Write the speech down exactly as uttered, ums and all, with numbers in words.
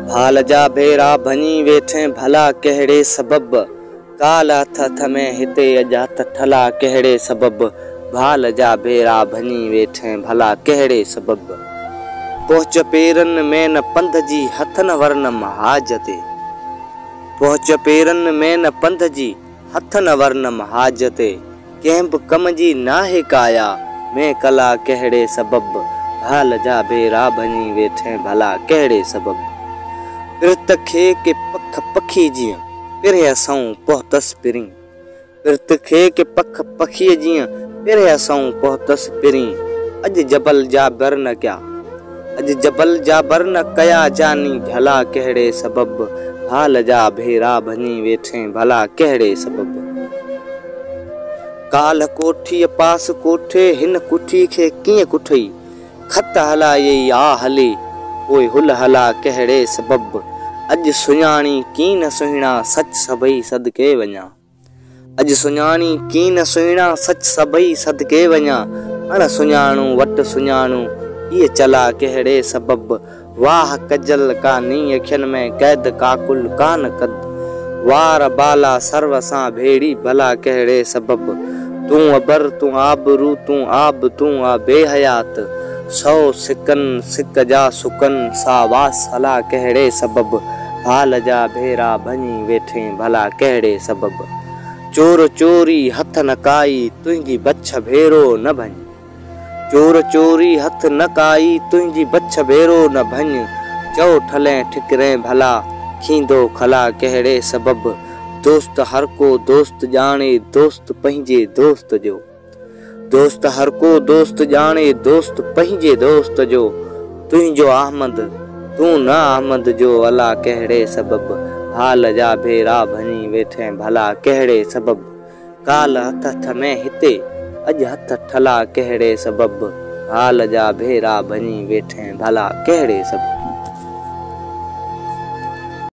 भाल जा भेरा भनी वेठे भला कहिड़े सबब। काल हथ हथ में हिते अॼु हथ ठला कहिड़े सबब। भाल जा भेरा भनी वेठे भला कहिड़े सबब। पहुच पेरन में न पंध जी हथ न वरनम हाज ते। पहुच पेरन में न पंध जी हथ न वरनम हाज ते। कंहिं बि कम जी नाहे काया मैं कला कहिड़े सबब। भाल जा भेरा भनी वेठे भला कहिड़े सबब। पिरत खे के पख पखी जीअं पिरह असां पहुतस पिरी। पिरत खे के पख पखी जीअं पिरह असां पहुतस पिरी। अॼु जबल जा बर न कया अॼु जबल जा बर न कया जानी भला कहिड़े सबब। भाल जा भेरा भनी वेठे भला कहिड़े सबब। काल कोठीअ पास कोठे हिन कुठी खे कीअं कुठई। खत हलाए आ हले पोइ हुल हला कहिड़े सबब। अॼु सुञाणी की न सुहिणा सच सभई सदके वञा। अॼु सुञाणी की न सुहिणा सच सभई सदके वञा। अण सुञाणू वट सुञाणू ये चला कहिड़े सबब। वाह कजल कानी अखियन में कैद काकुल कान कद। वार बाला सर्व सां भेड़ी भला कहिड़े सबब। तू अबर तू आबरू तू आब तू आ बेहयात। सौ सिकन सिक जा सुकन सावास हला कहिड़े सबब। भाल जा भेरा भनी वेठे भला कहिड़े सबब। चोर चोरी हथ न काई तुंहिंजी बच्छ भेरो न भञ। चोर चोरी हथ न काई तुंहिंजी बच्छ भेरो न भञ। चओ ठले ठिकरे भला खींदो खला कहिड़े सबब। दोस्त हर को दोस्त जाने दोस्त पंहिंजे दोस्त जो। दोस्त हर को दोस्त जाने दोस्त पंहिंजे दोस्त जो। तुंहिंजो अहमद तू न अहमद जो अला कहिड़े सबब। हाल जा भेरा भनी वेठे भला कहिड़े सबब। काल हथ हथ में हिते अॼु हथ ठला कहिड़े सबब। हाल जा भेरा भनी वेठे भला कहिड़े सबब।